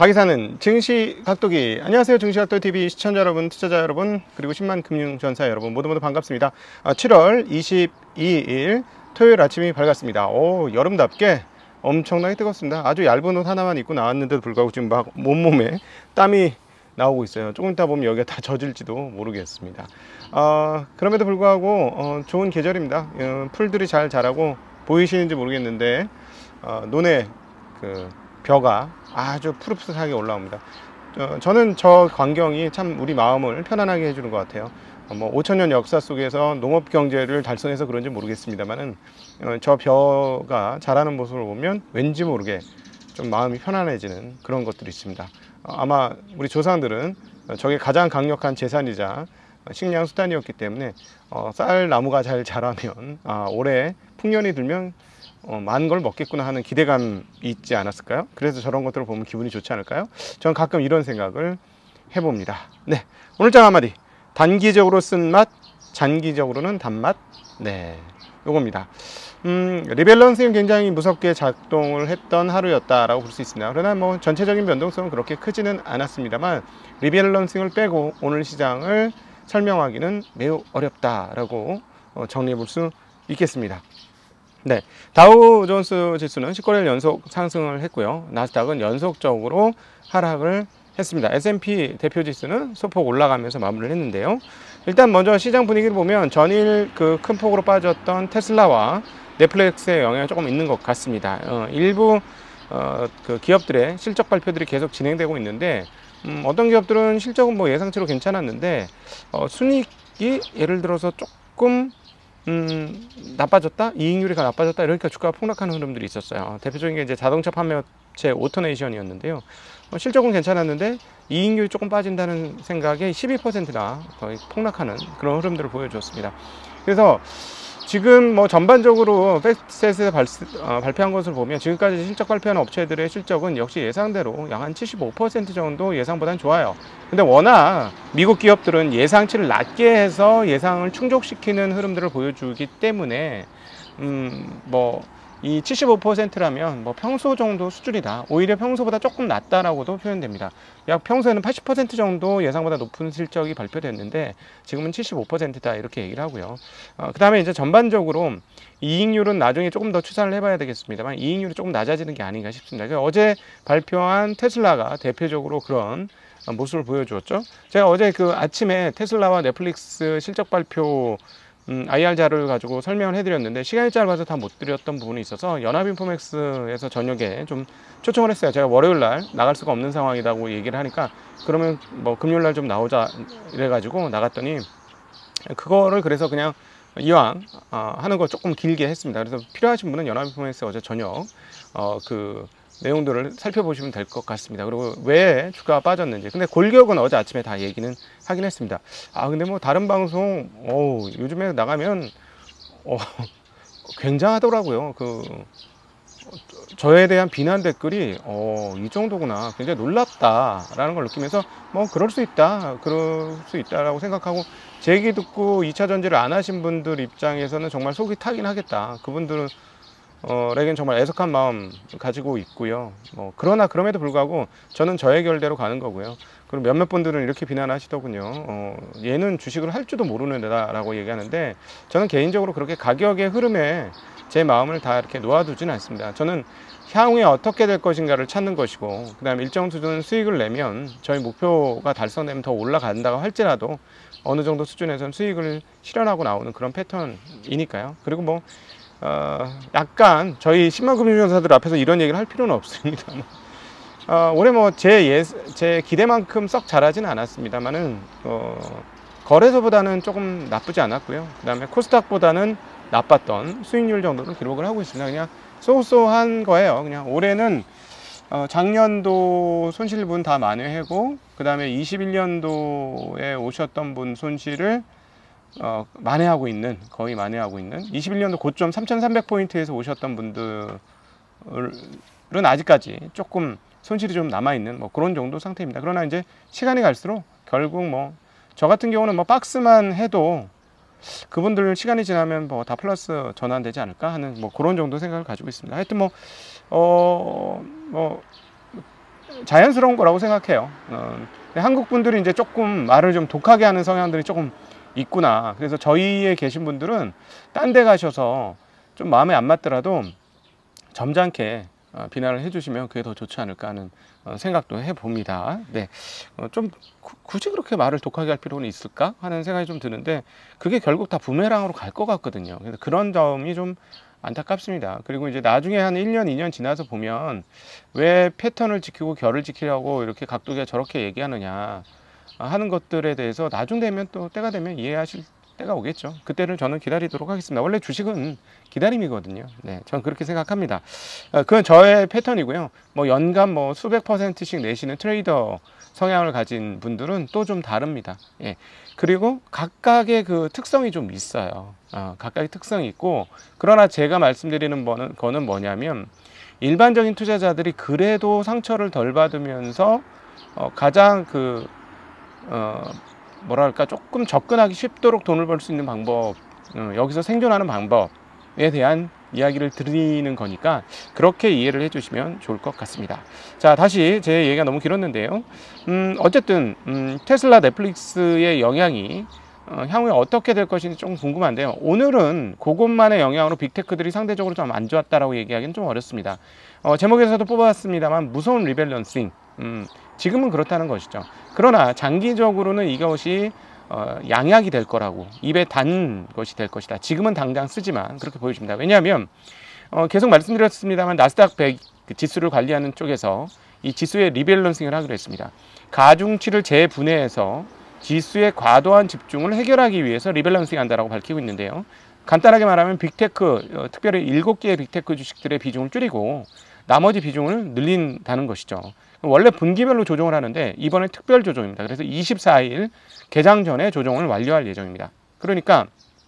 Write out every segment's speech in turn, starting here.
가게사는 증시각도기. 안녕하세요, 증시각도TV 시청자 여러분, 투자자 여러분, 그리고 10만 금융전사 여러분, 모두 반갑습니다. 7월 22일 토요일 아침이 밝았습니다. 오, 여름답게 엄청나게 뜨겁습니다. 아주 얇은 옷 하나만 입고 나왔는데도 불구하고 지금 막 온몸에 땀이 나오고 있어요. 조금 이따 보면 여기가 다 젖을지도 모르겠습니다. 그럼에도 불구하고 좋은 계절입니다. 풀들이 잘 자라고 보이시는지 모르겠는데 논의 그 벼가 아주 푸릇푸릇하게 올라옵니다. 저는 저 광경이 참 우리 마음을 편안하게 해주는 것 같아요. 5천년 역사 속에서 농업 경제를 달성해서 그런지 모르겠습니다만은 저 벼가 자라는 모습을 보면 왠지 모르게 좀 마음이 편안해지는 그런 것들이 있습니다. 아마 우리 조상들은 저게 가장 강력한 재산이자 식량 수단이었기 때문에 쌀 나무가 잘 자라면 올해 풍년이 들면 많은 걸 먹겠구나 하는 기대감이 있지 않았을까요? 그래서 저런 것들을 보면 기분이 좋지 않을까요? 저는 가끔 이런 생각을 해봅니다. 네, 오늘 장 한마디. 단기적으로 쓴맛, 장기적으로는 단맛. 네, 요겁니다. 리밸런싱은 굉장히 무섭게 작동을 했던 하루였다라고 볼 수 있습니다. 그러나 뭐 전체적인 변동성은 그렇게 크지는 않았습니다만 리밸런싱을 빼고 오늘 시장을 설명하기는 매우 어렵다라고 정리해 볼 수 있겠습니다. 네, 다우존스 지수는 19일 연속 상승을 했고요. 나스닥은 연속적으로 하락을 했습니다. S&P 대표 지수는 소폭 올라가면서 마무리를 했는데요. 일단 먼저 시장 분위기를 보면 전일 그 큰 폭으로 빠졌던 테슬라와 넷플릭스의 영향이 조금 있는 것 같습니다. 일부 그 기업들의 실적 발표들이 계속 진행되고 있는데 어떤 기업들은 실적은 뭐 예상치로 괜찮았는데 순이익이 예를 들어서 조금 나빠졌다? 이익률이 나빠졌다? 이러니까 주가가 폭락하는 흐름들이 있었어요. 대표적인 게 이제 자동차 판매업체 오토네이션이었는데요. 실적은 괜찮았는데 이익률이 조금 빠진다는 생각에 12%나 거의 폭락하는 그런 흐름들을 보여줬습니다. 그래서 지금 뭐 전반적으로 팩트셋에 발표한 것을 보면 지금까지 실적 발표한 업체들의 실적은 역시 예상대로 약 한 75% 정도 예상보다는 좋아요. 근데 워낙 미국 기업들은 예상치를 낮게 해서 예상을 충족시키는 흐름들을 보여주기 때문에 뭐 이 75%라면 뭐 평소 정도 수준이다. 오히려 평소보다 조금 낮다라고도 표현됩니다. 약 평소에는 80% 정도 예상보다 높은 실적이 발표됐는데 지금은 75%다 이렇게 얘기를 하고요. 그 다음에 이제 전반적으로 이익률은 나중에 조금 더 추산을 해봐야 되겠습니다만 이익률이 조금 낮아지는 게 아닌가 싶습니다. 어제 발표한 테슬라가 대표적으로 그런 모습을 보여주었죠. 제가 어제 그 아침에 테슬라와 넷플릭스 실적 발표 IR 자료를 가지고 설명을 해드렸는데 시간이 짧아서 다 못 드렸던 부분이 있어서 연합인포맥스에서 저녁에 좀 초청을 했어요. 제가 월요일날 나갈 수가 없는 상황이라고 얘기를 하니까 그러면 뭐 금요일날 좀 나오자 이래가지고 나갔더니 그거를 그래서 그냥 이왕 하는 거 조금 길게 했습니다. 그래서 필요하신 분은 연합인포맥스 어제 저녁 그 내용들을 살펴보시면 될 것 같습니다. 그리고 왜 주가가 빠졌는지. 근데 골격은 어제 아침에 다 얘기는 하긴 했습니다. 근데 뭐 다른 방송 요즘에 나가면 굉장하더라고요. 저에 대한 비난 댓글이 이 정도구나, 굉장히 놀랍다라는 걸 느끼면서 뭐 그럴 수 있다라고 생각하고, 제 얘기 듣고 2차 전지를 안 하신 분들 입장에서는 정말 속이 타긴 하겠다. 그분들은 에겐 정말 애석한 마음 가지고 있고요. 그러나 그럼에도 불구하고 저는 저의 결대로 가는 거고요. 그리고 몇몇 분들은 이렇게 비난하시더군요. 얘는 주식을 할 줄도 모르는 애다라고 얘기하는데, 저는 개인적으로 그렇게 가격의 흐름에 제 마음을 다 이렇게 놓아두지는 않습니다. 저는 향후에 어떻게 될 것인가를 찾는 것이고, 그 다음에 일정 수준 수익을 내면 저희 목표가 달성되면 더 올라간다고 할지라도 어느 정도 수준에서는 수익을 실현하고 나오는 그런 패턴이니까요. 그리고 뭐 약간 저희 10만 금융전사들 앞에서 이런 얘기를 할 필요는 없습니다. 올해 뭐 제 기대만큼 썩 잘하지는 않았습니다만은 거래소보다는 조금 나쁘지 않았고요. 그 다음에 코스닥보다는 나빴던 수익률 정도를 기록을 하고 있습니다. 그냥 쏘쏘한 거예요. 그냥 올해는 작년도 손실 분 다 만회하고, 그 다음에 21년도에 오셨던 분 손실을 만회하고 있는, 거의 만회하고 있는, 21년도 고점 3,300포인트에서 오셨던 분들은 아직까지 조금 손실이 좀 남아있는 뭐 그런 정도 상태입니다. 그러나 이제 시간이 갈수록 결국 뭐 저 같은 경우는 뭐 박스만 해도 그분들 시간이 지나면 뭐 다 플러스 전환되지 않을까 하는 뭐 그런 정도 생각을 가지고 있습니다. 하여튼 자연스러운 거라고 생각해요. 근데 한국 분들이 이제 조금 말을 좀 독하게 하는 성향들이 조금 있구나. 그래서 저희에 계신 분들은 딴 데 가셔서 좀 마음에 안 맞더라도 점잖게 비난을 해주시면 그게 더 좋지 않을까 하는 생각도 해봅니다. 네, 좀 굳이 그렇게 말을 독하게 할 필요는 있을까 하는 생각이 좀 드는데 그게 결국 다 부메랑으로 갈 것 같거든요. 그래서 그런 점이 좀 안타깝습니다. 그리고 이제 나중에 한 1년, 2년 지나서 보면 왜 패턴을 지키고 결을 지키려고 이렇게 각도기가 저렇게 얘기하느냐 하는 것들에 대해서 나중 되면 또 때가 되면 이해하실 때가 오겠죠. 그때를 저는 기다리도록 하겠습니다. 원래 주식은 기다림이거든요. 네, 저는 그렇게 생각합니다. 그건 저의 패턴이고요. 뭐 연간 뭐 수백 %씩 내시는 트레이더 성향을 가진 분들은 또 좀 다릅니다. 예. 그리고 각각의 그 특성이 좀 있어요. 각각의 특성이 있고, 그러나 제가 말씀드리는 거는 뭐냐면 일반적인 투자자들이 그래도 상처를 덜 받으면서 가장 뭐랄까 조금 접근하기 쉽도록 돈을 벌 수 있는 방법, 여기서 생존하는 방법에 대한 이야기를 드리는 거니까 그렇게 이해를 해주시면 좋을 것 같습니다. 자, 다시 제 얘기가 너무 길었는데요. 어쨌든 테슬라 넷플릭스의 영향이 향후에 어떻게 될 것인지 좀 궁금한데요. 오늘은 그것만의 영향으로 빅테크들이 상대적으로 좀 안 좋았다라고 얘기하기는 좀 어렵습니다. 제목에서도 뽑아봤습니다만 무서운 리밸런싱, 지금은 그렇다는 것이죠. 그러나 장기적으로는 이것이 양약이 될 거라고, 입에 단 것이 될 것이다. 지금은 당장 쓰지만 그렇게 보여집니다. 왜냐하면 계속 말씀드렸습니다만 나스닥 100 지수를 관리하는 쪽에서 이 지수의 리밸런싱을 하기로 했습니다. 가중치를 재분해해서 지수의 과도한 집중을 해결하기 위해서 리밸런싱 한다라고 밝히고 있는데요. 간단하게 말하면 빅테크, 특별히 7개의 빅테크 주식들의 비중을 줄이고 나머지 비중을 늘린다는 것이죠. 원래 분기별로 조정을 하는데 이번에 특별 조정입니다. 그래서 24일 개장 전에 조정을 완료할 예정입니다. 그러니까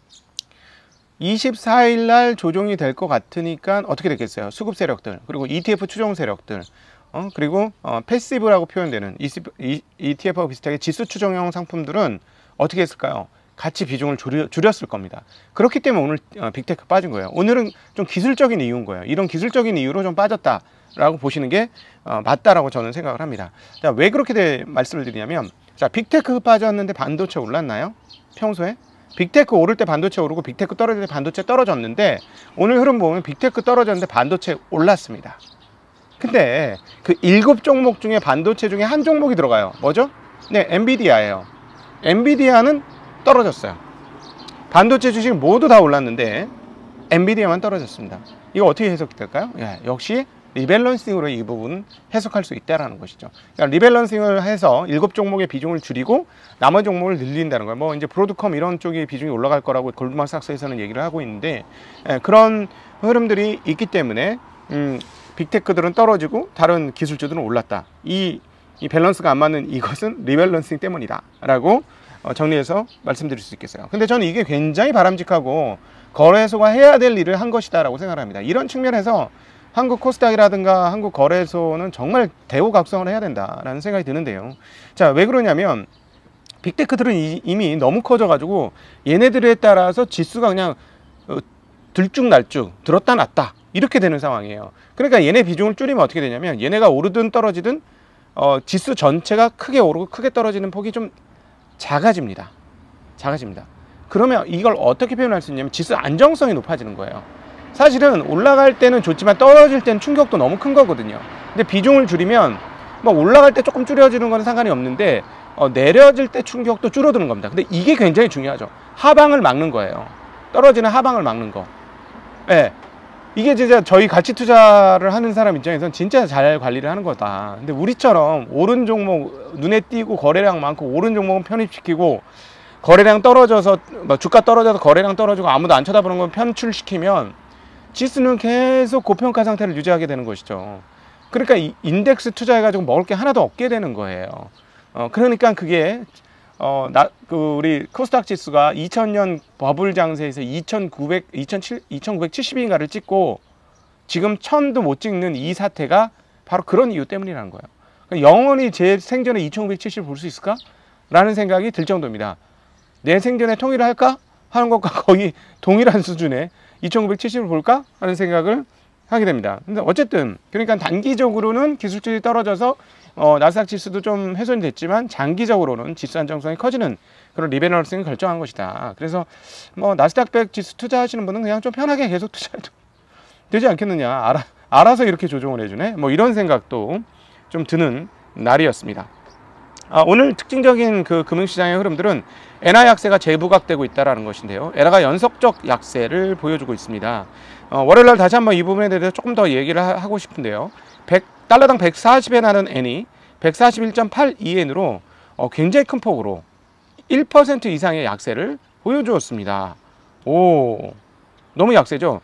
24일 날 조정이 될 것 같으니까 어떻게 되겠어요? 수급 세력들, 그리고 ETF 추종 세력들, 그리고 패시브라고 표현되는 ETF와 비슷하게 지수 추종형 상품들은 어떻게 했을까요? 같이 비중을 줄였을 겁니다. 그렇기 때문에 오늘 빅테크 빠진 거예요. 오늘은 좀 기술적인 이유인 거예요. 이런 기술적인 이유로 좀 빠졌다라고 보시는 게 맞다라고 저는 생각을 합니다. 자, 왜 그렇게 말씀을 드리냐면, 자, 빅테크 빠졌는데 반도체 올랐나요? 평소에? 빅테크 오를 때 반도체 오르고 빅테크 떨어질 때 반도체 떨어졌는데 오늘 흐름 보면 빅테크 떨어졌는데 반도체 올랐습니다. 근데 그 7종목 중에 반도체 중에 한 종목이 들어가요. 뭐죠? 네, 엔비디아예요. 엔비디아는 떨어졌어요. 반도체 주식 모두 다 올랐는데 엔비디아만 떨어졌습니다. 이거 어떻게 해석될까요? 역시 리밸런싱으로 이 부분 해석할 수 있다는 것이죠. 그러니까 리밸런싱을 해서 7종목의 비중을 줄이고 나머지 종목을 늘린다는 거예요. 뭐 이제 브로드컴 이런 쪽의 비중이 올라갈 거라고 골드만삭스에서는 얘기를 하고 있는데, 그런 흐름들이 있기 때문에 빅테크들은 떨어지고 다른 기술주들은 올랐다. 이 밸런스가 안 맞는 이것은 리밸런싱 때문이다 라고 정리해서 말씀드릴 수 있겠어요. 근데 저는 이게 굉장히 바람직하고 거래소가 해야 될 일을 한 것이다 라고 생각합니다. 이런 측면에서 한국 코스닥이라든가 한국 거래소는 정말 대우각성을 해야 된다라는 생각이 드는데요. 자, 왜 그러냐면 빅테크들은 이미 너무 커져가지고 얘네들에 따라서 지수가 그냥 들쭉날쭉 들었다 놨다 이렇게 되는 상황이에요. 그러니까 얘네 비중을 줄이면 어떻게 되냐면 얘네가 오르든 떨어지든 지수 전체가 크게 오르고 크게 떨어지는 폭이 좀 작아집니다. 그러면 이걸 어떻게 표현할 수 있냐면 지수 안정성이 높아지는 거예요. 사실은 올라갈 때는 좋지만 떨어질 때는 충격도 너무 큰 거거든요. 근데 비중을 줄이면 뭐 올라갈 때 조금 줄여지는 건 상관이 없는데 내려질 때 충격도 줄어드는 겁니다. 근데 이게 굉장히 중요하죠. 하방을 막는 거예요. 떨어지는 하방을 막는 거. 네. 이게 진짜 저희 가치 투자를 하는 사람 입장에서는 진짜 잘 관리를 하는 거다. 근데 우리처럼 오른 종목 눈에 띄고 거래량 많고 오른 종목은 편입시키고 거래량 떨어져서 주가 떨어져서 거래량 떨어지고 아무도 안 쳐다보는 건 편출시키면 지수는 계속 고평가 상태를 유지하게 되는 것이죠. 그러니까 이 인덱스 투자해가지고 먹을 게 하나도 없게 되는 거예요. 그러니까 그게 우리 코스닥 지수가 2000년 버블 장세에서 2970인가를 찍고 지금 1000도 못 찍는 이 사태가 바로 그런 이유 때문이라는 거예요. 그러니까 영원히 제 생전에 2970을 볼 수 있을까? 라는 생각이 들 정도입니다. 내 생전에 통일을 할까? 하는 것과 거의 동일한 수준의 2970을 볼까? 하는 생각을 하게 됩니다. 근데 어쨌든 그러니까 단기적으로는 기술질이 떨어져서 나스닥 지수도 좀 훼손이 됐지만 장기적으로는 지수 안정성이 커지는 그런 리밸런싱을 결정한 것이다. 그래서 뭐 나스닥 100 지수 투자하시는 분은 그냥 좀 편하게 계속 투자해도 되지 않겠느냐. 알아서 이렇게 조정을 해주네. 뭐 이런 생각도 좀 드는 날이었습니다. 오늘 특징적인 그 금융시장의 흐름들은 엔화 약세가 재부각되고 있다는 것인데요. 엔화가 연속적 약세를 보여주고 있습니다. 월요일날 다시 한번 이 부분에 대해서 조금 더 얘기를 하고 싶은데요. 달러당 140엔 하는 엔이 141.82엔으로 굉장히 큰 폭으로 1% 이상의 약세를 보여주었습니다. 오, 너무 약세죠.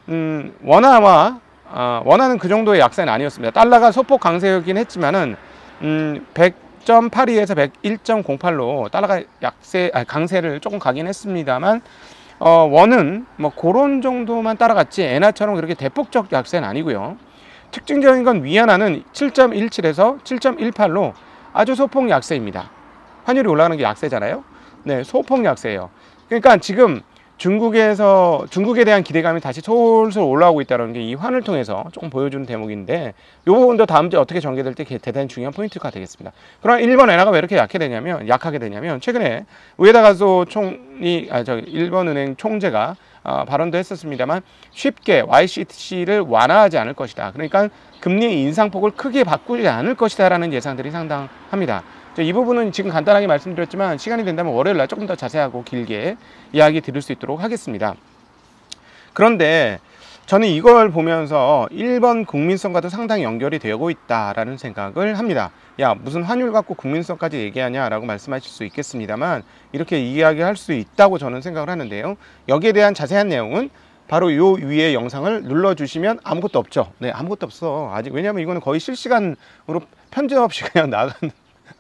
원화는 그 정도의 약세는 아니었습니다. 달러가 소폭 강세였긴 했지만은 100.82에서 101.08로 달러가 강세를 조금 가긴 했습니다만 원은 뭐 그런 정도만 따라갔지 엔화처럼 그렇게 대폭적 약세는 아니고요. 특징적인 건 위안화는 7.17에서 7.18로 아주 소폭 약세입니다. 환율이 올라가는 게 약세잖아요. 네, 소폭 약세예요. 그러니까 지금 중국에 대한 기대감이 다시 솔솔 올라오고 있다는 게 이 환을 통해서 조금 보여주는 대목인데 이 부분도 다음 주에 어떻게 전개될 때 대단히 중요한 포인트가 되겠습니다. 그러나 일본 엔화가 왜 이렇게 약하게 되냐면 최근에 우에다 가조 일본은행 총재가 발언도 했었습니다만 쉽게 YCC를 완화하지 않을 것이다. 그러니까 금리 인상폭을 크게 바꾸지 않을 것이다 라는 예상들이 상당합니다. 이 부분은 지금 간단하게 말씀드렸지만 시간이 된다면 월요일날 조금 더 자세하고 길게 이야기 드릴 수 있도록 하겠습니다. 그런데 저는 이걸 보면서 일본 국민성과도 상당히 연결이 되고 있다라는 생각을 합니다. 야, 무슨 환율 갖고 국민성까지 얘기하냐라고 말씀하실 수 있겠습니다만 이렇게 이야기할 수 있다고 저는 생각을 하는데요. 여기에 대한 자세한 내용은 바로 요 위에 영상을 눌러주시면 아무것도 없죠. 네, 아무것도 없어. 아직 왜냐하면 이거는 거의 실시간으로 편집 없이 그냥 나가는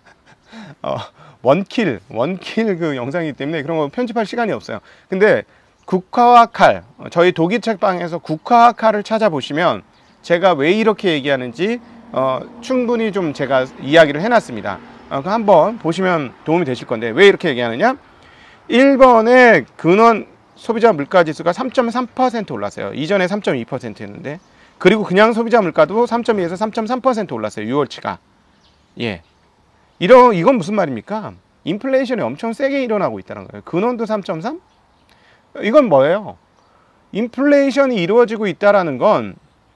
원킬 그 영상이기 때문에 그런 거 편집할 시간이 없어요. 근데 국화와 칼, 저희 독일 책방에서 국화와 칼을 찾아보시면 제가 왜 이렇게 얘기하는지 충분히 좀 제가 이야기를 해놨습니다. 한번 보시면 도움이 되실 건데 왜 이렇게 얘기하느냐? 일본의 근원 소비자 물가 지수가 3.3% 올랐어요. 이전에 3.2%였는데 그리고 그냥 소비자 물가도 3.2에서 3.3% 올랐어요. 6월치가. 예. 이건 무슨 말입니까? 인플레이션이 엄청 세게 일어나고 있다는 거예요. 근원도 3.3? 이건 뭐예요? 인플레이션이 이루어지고 있다는 건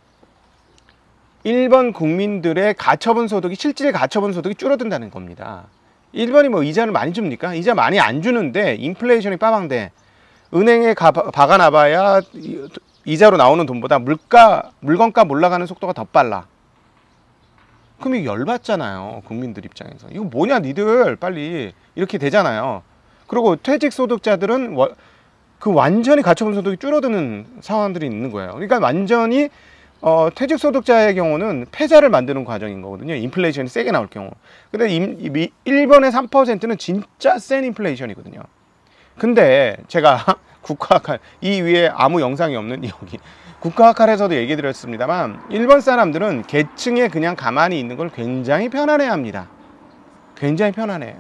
일본 국민들의 가처분 소득이 실질의 가처분 소득이 줄어든다는 겁니다. 일본이 뭐 이자를 많이 줍니까? 이자 많이 안 주는데 인플레이션이 빠방대. 은행에 박아놔봐야 이자로 나오는 돈보다 물건값 올라가는 속도가 더 빨라. 그럼 이거 열받잖아요. 국민들 입장에서. 이거 뭐냐 니들 빨리 이렇게 되잖아요. 그리고 퇴직소득자들은 완전히 가처분 소득이 줄어드는 상황들이 있는 거예요. 그러니까 완전히 퇴직소득자의 경우는 패자를 만드는 과정인 거거든요. 인플레이션이 세게 나올 경우. 근데 일본의 3%는 진짜 센 인플레이션이거든요. 근데 제가 국가학할 이 위에 아무 영상이 없는 여기 국가학할에서도 얘기 드렸습니다만 일본 사람들은 계층에 그냥 가만히 있는 걸 굉장히 편안해 합니다. 굉장히 편안해요.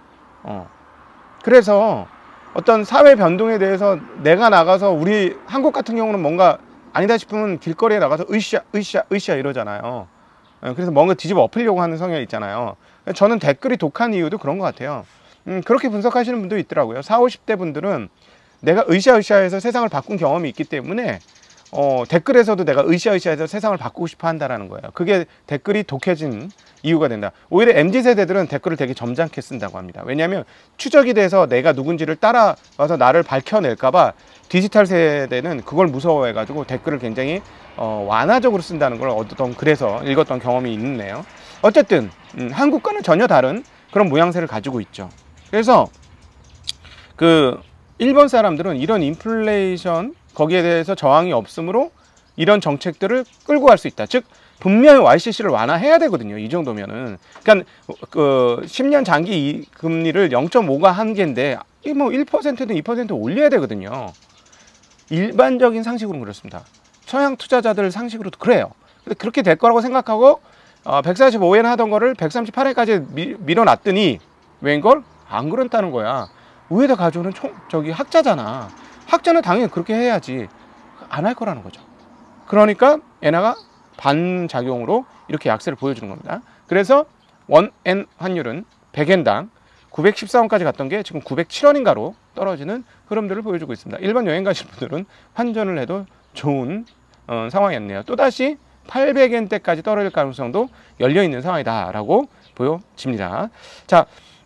그래서 어떤 사회 변동에 대해서 내가 나가서 우리 한국 같은 경우는 뭔가 아니다 싶으면 길거리에 나가서 으쌰 이러잖아요. 그래서 뭔가 뒤집어 엎으려고 하는 성향이 있잖아요. 저는 댓글이 독한 이유도 그런 것 같아요. 그렇게 분석하시는 분도 있더라고요. 40, 50대 분들은 내가 으쌰해서 세상을 바꾼 경험이 있기 때문에 댓글에서도 내가 으쌰해서 세상을 바꾸고 싶어 한다는 거예요. 그게 댓글이 독해진 이유가 된다. 오히려 MZ세대들은 댓글을 되게 점잖게 쓴다고 합니다. 왜냐하면 추적이 돼서 내가 누군지를 따라와서 나를 밝혀낼까 봐 디지털 세대는 그걸 무서워해가지고 댓글을 굉장히 완화적으로 쓴다는 걸 그래서 읽었던 경험이 있네요. 어쨌든 한국과는 전혀 다른 그런 모양새를 가지고 있죠. 그래서 일본 사람들은 이런 인플레이션 거기에 대해서 저항이 없으므로 이런 정책들을 끌고 갈 수 있다. 즉 분명히 YCC를 완화해야 되거든요. 이 정도면은. 그러니까 10년 장기 금리를 0.5가 한계인데 뭐 1%든 2% 올려야 되거든요. 일반적인 상식으로는 그렇습니다. 서양 투자자들 상식으로도 그래요. 근데 그렇게 될 거라고 생각하고 145엔 하던 거를 138엔까지 밀어놨더니 웬걸? 안 그렇다는 거야. 우에다 가져오는 학자잖아. 학자는 당연히 그렇게 해야지. 안 할 거라는 거죠. 그러니까 엔화가 반작용으로 이렇게 약세를 보여주는 겁니다. 그래서 원엔 환율은 100엔당 914원까지 갔던 게 지금 907원인가로 떨어지는 흐름들을 보여주고 있습니다. 일반 여행 가실 분들은 환전을 해도 좋은 상황이었네요. 또다시 800엔대까지 떨어질 가능성도 열려있는 상황이다라고 보여집니다. 자,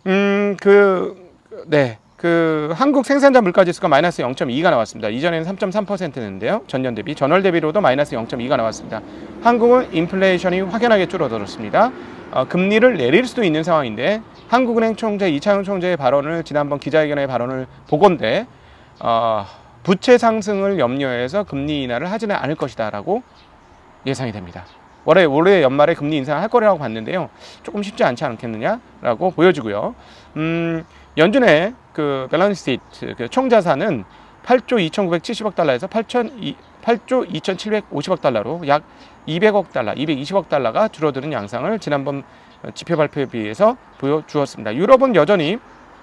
한국 생산자 물가지수가 마이너스 0.2가 나왔습니다. 이전에는 3.3%였는데요. 전년 대비, 전월 대비로도 마이너스 0.2가 나왔습니다. 한국은 인플레이션이 확연하게 줄어들었습니다. 금리를 내릴 수도 있는 상황인데 한국은행 총재 이창용 총재의 발언을 지난번 기자회견의 발언을 보건대 부채 상승을 염려해서 금리 인하를 하지는 않을 것이다라고 예상이 됩니다. 올해 연말에 금리 인상을 할 거라고 봤는데요. 조금 쉽지 않지 않겠느냐라고 보여지고요. 연준의 그 밸런스 시트 그 총자산은 8조 2,970억 달러에서 8조 2,750억 달러로 약 200억 달러, 220억 달러가 줄어드는 양상을 지난번 지표 발표에 비해서 보여주었습니다. 유럽은 여전히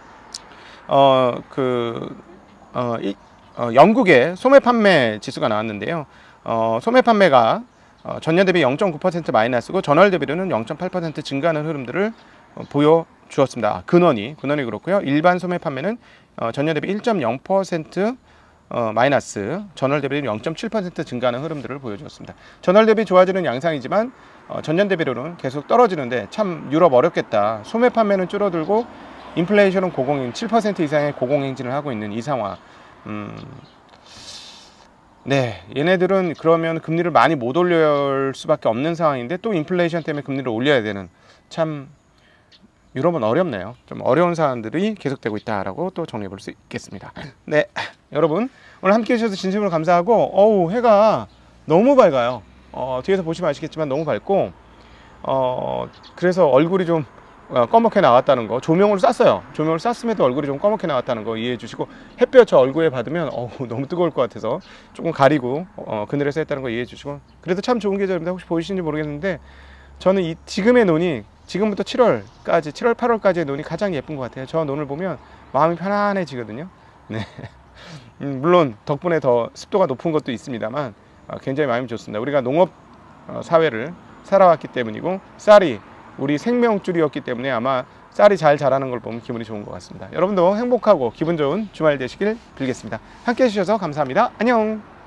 영국의 소매 판매 지수가 나왔는데요. 소매 판매가 전년 대비 0.9% 마이너스고 전월 대비로는 0.8% 증가하는 흐름들을 보여주었습니다. 근원이 그렇고요. 일반 소매 판매는 전년 대비 1.0% 마이너스, 전월 대비는 0.7% 증가하는 흐름들을 보여주었습니다. 전월 대비 좋아지는 양상이지만 전년 대비로는 계속 떨어지는데 참 유럽 어렵겠다. 소매 판매는 줄어들고 인플레이션은 고공행 7% 이상의 고공행진을 하고 있는 이 상황. 네, 얘네들은 그러면 금리를 많이 못 올릴 수밖에 없는 상황인데 또 인플레이션 때문에 금리를 올려야 되는, 참 유럽은 어렵네요. 좀 어려운 사안들이 계속되고 있다라고 또 정리해 볼 수 있겠습니다. 네, 여러분 오늘 함께 해주셔서 진심으로 감사하고, 해가 너무 밝아요. 뒤에서 보시면 아시겠지만 너무 밝고, 그래서 얼굴이 좀 검게 나왔다는 거, 조명을 쐈어요. 조명을 쐈음에도 얼굴이 좀 검게 나왔다는 거 이해해 주시고, 햇볕 저 얼굴에 받으면 너무 뜨거울 것 같아서 조금 가리고 그늘에서 했다는 거 이해해 주시고, 그래도 참 좋은 계절입니다. 혹시 보이시는지 모르겠는데 저는 지금의 논이, 지금부터 7월, 8월까지의 논이 가장 예쁜 것 같아요. 저 논을 보면 마음이 편안해지거든요. 네. 물론 덕분에 더 습도가 높은 것도 있습니다만 굉장히 마음이 좋습니다. 우리가 농업 사회를 살아왔기 때문이고 쌀이 우리 생명줄이었기 때문에 아마 쌀이 잘 자라는 걸 보면 기분이 좋은 것 같습니다. 여러분도 행복하고 기분 좋은 주말 되시길 빌겠습니다. 함께 해주셔서 감사합니다. 안녕.